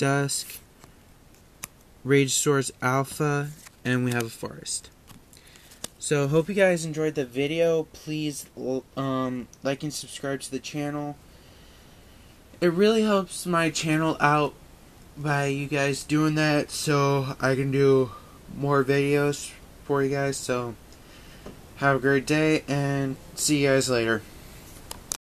Dusk, Rage Source Alpha, and we have a forest. So hope you guys enjoyed the video. Please like and subscribe to the channel. It really helps my channel out by you guys doing that, so I can do more videos for you guys. So have a great day and see you guys later.